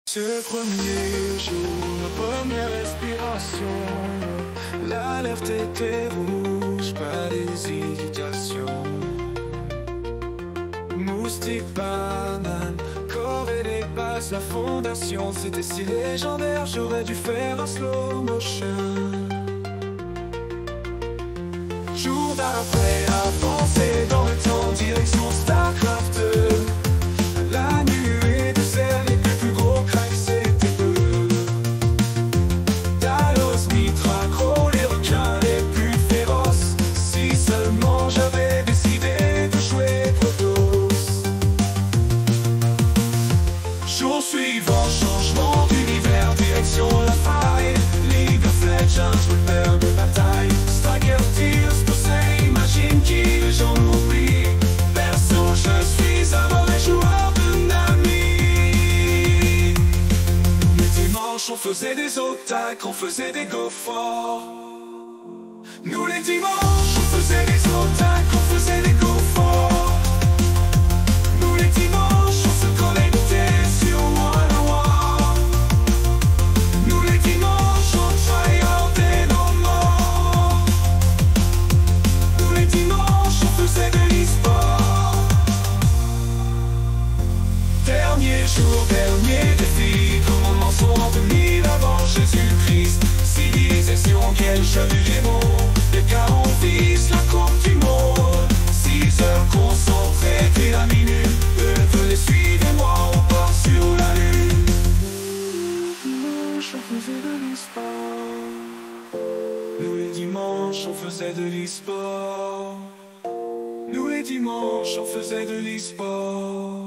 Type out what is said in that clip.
Ce premier jour, ma première respiration, l'alerte était rouge, pas d'hésitation. Moustique, banane, corée des bases, la fondation, c'était si légendaire, j'aurais dû faire un slow motion. Jour d'après, avancer dans le temps, direction Starcraft 2. La nuée de cerfs, les plus gros cracks, c'était eux. Talos, Mitra, Crow, les requins les plus féroces. Si seulement j'avais décidé de jouer Protoss. Jour suivant, changement d'univers, direction la faille. League of Legends, repère de bataille. Striker, Tears, Posey, imagine qui j'en oublie. Perso, je suis un mauvais joueur de Nami. Les dimanches, on faisait des otaques, on faisait des go forts. Nous les dimanches, on faisait des otaques, on faisait des go forts. Nous les dimanches, on se connectait sur One. Nous les dimanches, on tryhardait nos morts. Nous les dimanches, on faisait de l'e-sport. Dernier jour, dernier défi, commandements sont en 2000 avant Jésus-Christ. Civilisation, quel joli les mots. Les gars, on vise la coupe du monde. 6 heures concentrées, t'es la minute. Venez, suivez-moi, on part sur la lune. Dimanche, on faisait de l'e-sport. Nous les dimanches, on faisait de l'e-sport. Nous les dimanches, on faisait de l'e-sport.